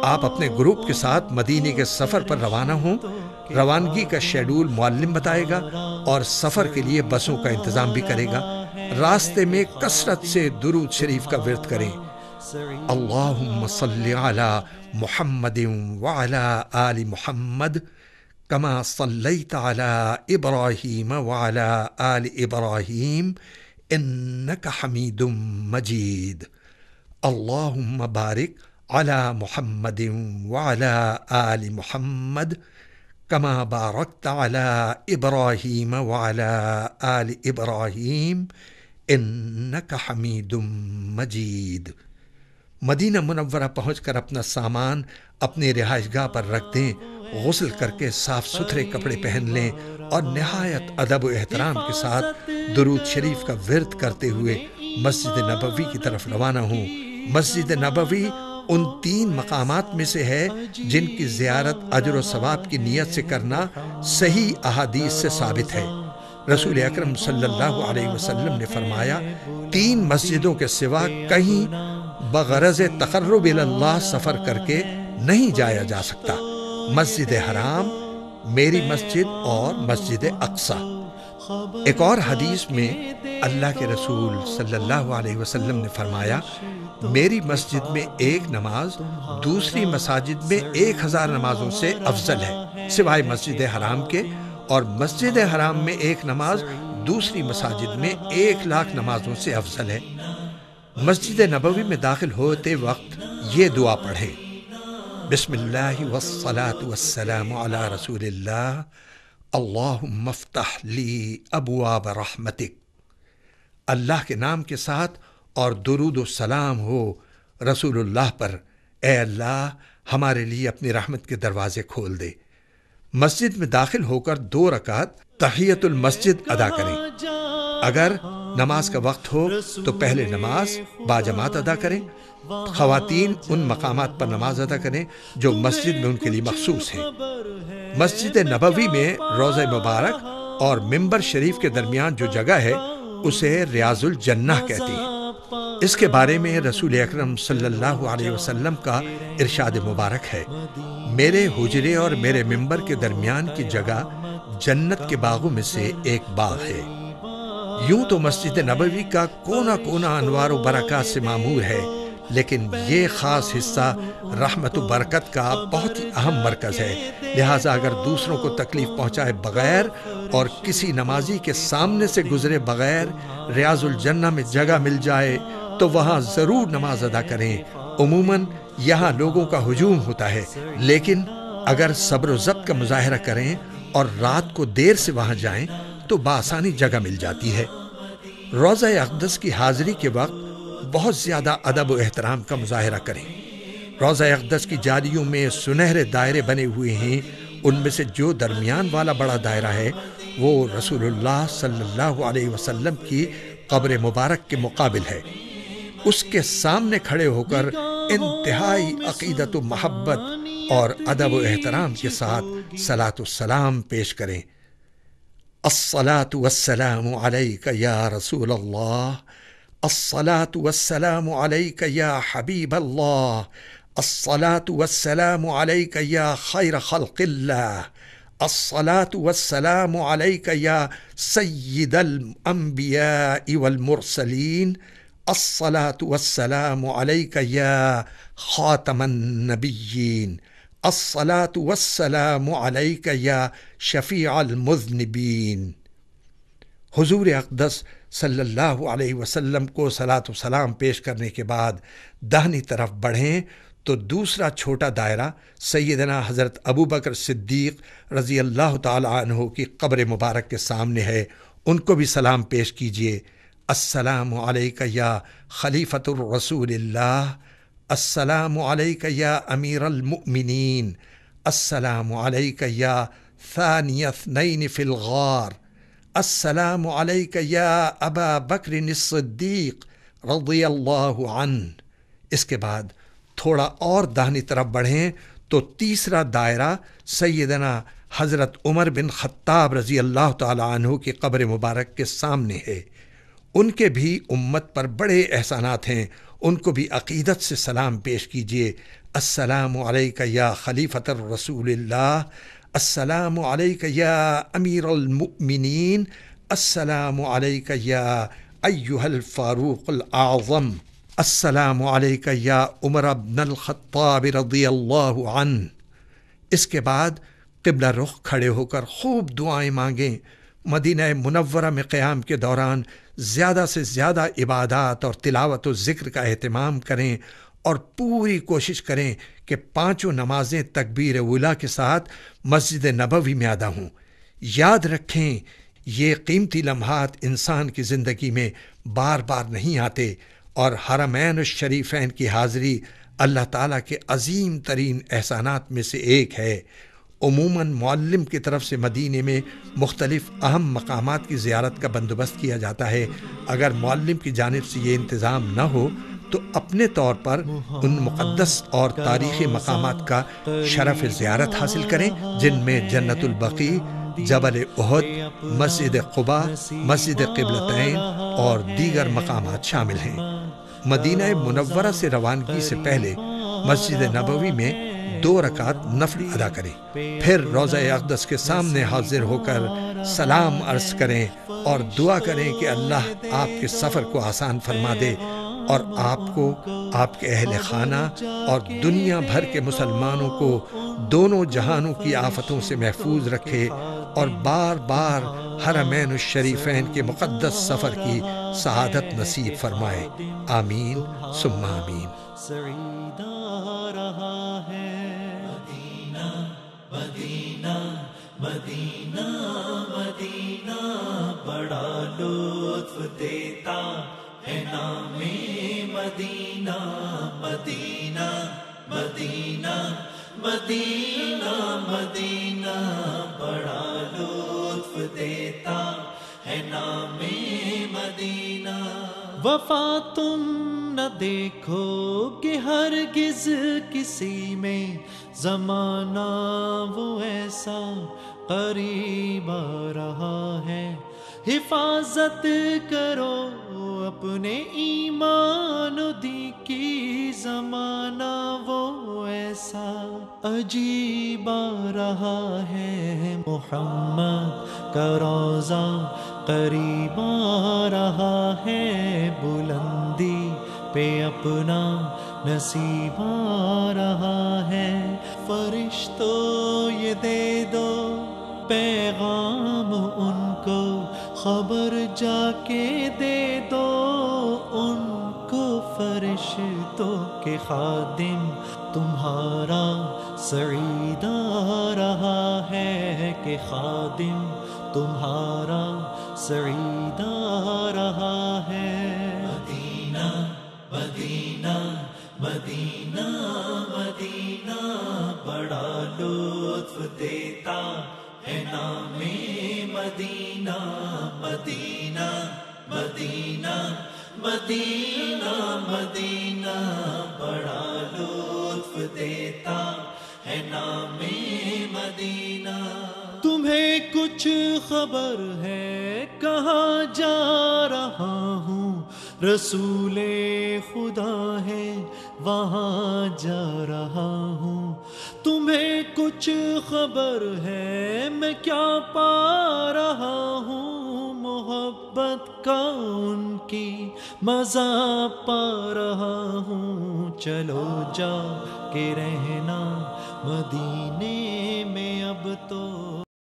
آپ اپنے گروپ کے ساتھ مدینے کے سفر پر روانہ ہوں۔ روانگی کا شیڈول معلم بتائے گا اور سفر کے لیے بسوں کا انتظام بھی کرے گا۔ راستے میں کثرت سے درود شریف کا ورد کریں۔ اللہم صلی علی محمد وعلی آل محمد کما صلیت علی ابراہیم وعلی آل ابراہیم انک حمید مجید۔ اللہم بارک علی محمد وعلی آل محمد کما بارکت علی ابراہیم وعلی آل ابراہیم انک حمید مجید۔ مدینہ منورہ پہنچ کر اپنا سامان اپنی رہائش گاہ پر رکھ دیں، غسل کر کے صاف ستھرے کپڑے پہن لیں اور نہایت ادب و احترام کے ساتھ درود شریف کا ورد کرتے ہوئے مسجد نبوی کی طرف روانہ ہوں۔ مسجد نبوی ان 3 مقامات میں سے ہے جن کی زیارت اجر و ثواب کی نیت سے کرنا صحیح احادیث سے ثابت ہے۔ رسول اکرم صلی اللہ علیہ وسلم نے فرمایا، 3 مسجدوں کے سوا کہیں بغرض تقرب اللہ سفر کر کے نہیں جایا جا سکتا: مسجد حرام، میری مسجد اور مسجد اقصی۔ ایک اور حدیث میں اللہ کے رسول صلی اللہ علیہ وسلم نے فرمایا، میری مسجد میں ایک نماز دوسری مساجد میں 1000 نمازوں سے افضل ہے، سوائے مسجد حرام کے، اور مسجد حرام میں ایک نماز دوسری مساجد میں 1,00,000 نمازوں سے افضل ہے۔ مسجد نبوی میں داخل ہوتے وقت یہ دعا پڑھیں: بسم اللہ والصلاة والسلام علی رسول اللہ، اللہم افتح لی ابواب رحمتک۔ اللہ کے نام کے ساتھ اور درود و سلام ہو رسول اللہ پر، اے اللہ ہمارے لیے اپنی رحمت کے دروازے کھول دے۔ مسجد میں داخل ہو کر 2 رکعت تحیت المسجد ادا کریں۔ اگر نماز کا وقت ہو تو پہلے نماز باجماعت ادا کریں۔ خواتین ان مقامات پر نماز ادا کریں جو مسجد میں ان کے لیے مخصوص ہیں۔ مسجد نبوی میں روضہ مبارک اور ممبر شریف کے درمیان جو جگہ ہے اسے ریاض الجنہ کہتے ہیں۔ اس کے بارے میں رسول اکرم صلی اللہ علیہ وسلم کا ارشاد مبارک ہے، میرے حجرے اور میرے ممبر کے درمیان کی جگہ جنت کے باغوں میں سے ایک باغ ہے۔ یوں تو مسجد نبوی کا کونا کونا انوار و برکات سے معمور ہے، لیکن یہ خاص حصہ رحمت و برکت کا بہت ہی اہم مرکز ہے، لہٰذا اگر دوسروں کو تکلیف پہنچائے بغیر اور کسی نمازی کے سامنے سے گزرے بغیر ریاض الجنہ میں جگہ مل جائے تو وہاں ضرور نماز ادا کریں۔ عموماً یہاں لوگوں کا ہجوم ہوتا ہے، لیکن اگر صبر و ضبط کا مظاہرہ کریں اور رات کو دیر سے وہاں جائیں تو بآسانی جگہ مل جاتی ہے۔ روضہ اقدس کی حاضری کے وقت بہت زیادہ ادب و احترام کا مظاہرہ کریں۔ روضہ اقدس کی جالیوں میں سنہرے دائرے بنے ہوئے ہیں، ان میں سے جو درمیان والا بڑا دائرہ ہے وہ رسول اللہ صلی اللہ علیہ وسلم کی قبر مبارک کے مقابل ہے۔ اس کے سامنے کھڑے ہو کر انتہائی عقیدت و محبت اور ادب و احترام کے ساتھ صلاۃ والسلام پیش کریں۔ الصلاۃ والسلام علیک یا رسول اللہ، الصلاۃ والسلام علیک یا حبیب اللہ، الصلاۃ والسلام علیک یا خیر خلق اللہ، الصلاۃ والسلام علیک یا سید الانبیاء والمرسلین، الصلاۃ والسلام علیک یا خاتم النبیین، الصلاۃ والسلام علیک یا شفیع المذنبین۔ حضور اقدس صلی اللہ علیہ وسلم کو صلاۃ و سلام پیش کرنے کے بعد داہنی طرف بڑھیں تو دوسرا چھوٹا دائرہ سیدنا حضرت ابوبکر صدیق رضی اللہ تعالی عنہ کی قبر مبارک کے سامنے ہے، ان کو بھی سلام پیش کیجیے۔ السلام علیک یا خلیفۃ الرسول اللہ، السلام علیک یا امیر المؤمنین، السلام علیک یا ثانی اثنین فی الغار، السلام علیک یا ابا بکر الصدیق رضی اللہ عنہ۔ اس کے بعد تھوڑا اور داہنی طرف بڑھیں تو تیسرا دائرہ سیدنا حضرت عمر بن خطاب رضی اللہ تعالی عنہ کی قبر مبارک کے سامنے ہے۔ ان کے بھی امت پر بڑے احسانات ہیں، ان کو بھی عقیدت سے سلام پیش کیجیے۔ السلام علیک یا خلیفۃ الرسول اللہ، السلام علیک یا امیر المؤمنین، السلام علیک یا ایہا الفاروق الاعظم، السلام علیک یا عمر بن الخطاب رضی اللہ عنہ۔ اس کے بعد قبلہ رخ کھڑے ہو کر خوب دعائیں مانگیں۔ مدینہ منورہ میں قیام کے دوران زیادہ سے زیادہ عبادات اور تلاوت و ذکر کا اہتمام کریں اور پوری کوشش کریں کہ 5 نمازیں تکبیر اولیٰ کے ساتھ مسجد نبوی میں ادا ہوں۔ یاد رکھیں، یہ قیمتی لمحات انسان کی زندگی میں بار بار نہیں آتے، اور حرمین الشریفین کی حاضری اللہ تعالیٰ کے عظیم ترین احسانات میں سے ایک ہے۔ عموماً معلم کی طرف سے مدینے میں مختلف اہم مقامات کی زیارت کا بندوبست کیا جاتا ہے۔ اگر معلم کی جانب سے یہ انتظام نہ ہو تو اپنے طور پر ان مقدس اور تاریخی مقامات کا شرف زیارت حاصل کریں، جن میں جنت البقیع، جبل احد، مسجد قباء، مسجد قبلتین اور دیگر مقامات شامل ہیں۔ مدینہ منورہ سے روانگی سے پہلے مسجد نبوی میں 2 رکعت نفل ادا کریں، پھر روضہ اقدس کے سامنے حاضر ہو کر سلام عرض کریں اور دعا کریں کہ اللہ آپ کے سفر کو آسان فرما دے اور آپ کو، آپ کے اہل خانہ اور دنیا بھر کے مسلمانوں کو دونوں جہانوں کی آفتوں سے محفوظ رکھے، اور بار بار حرمین الشریفین کے مقدس سفر کی سعادت نصیب فرمائے۔ آمین ثم آمین۔ مدینہ مدینہ مدینہ بڑا لطف دیتا ہے نام مدینہ، مدینہ مدینہ مدینہ مدینہ بڑا لطف دیتا ہے نام مدینہ۔ وفا تم نہ دیکھو کہ ہرگز کسی میں، زمانہ وہ ایسا قریب آ رہا ہے۔ حفاظت کرو اپنے ایمان و دین کی، زمانہ وہ ایسا عجیب آ رہا ہے۔ محمد کا روضہ قریب آ رہا ہے، بلندی پہ اپنا نصیب آ رہا ہے۔ فرشتوں یہ دے دو پیغام ان کو، خبر جا کے دے دو ان کو، فرشتوں کے خادم تمہارا سعید آ رہا ہے، کہ خادم تمہارا سعید آ رہا ہے۔ مدینہ مدینہ مدینہ مدینہ بڑا لطف دیتا ہے نام مدینہ، مدینہ مدینہ مدینہ مدینہ بڑا لطف دیتا ہے نام مدینہ۔ تمہیں کچھ خبر ہے کہاں جا رہا ہوں؟ رسول خدا ہے وہاں جا رہا ہوں۔ تمہیں کچھ خبر ہے میں کیا پا رہا ہوں؟ محبت کا ان کی مزہ پا رہا ہوں۔ چلو جا کے رہنا مدینے میں اب تو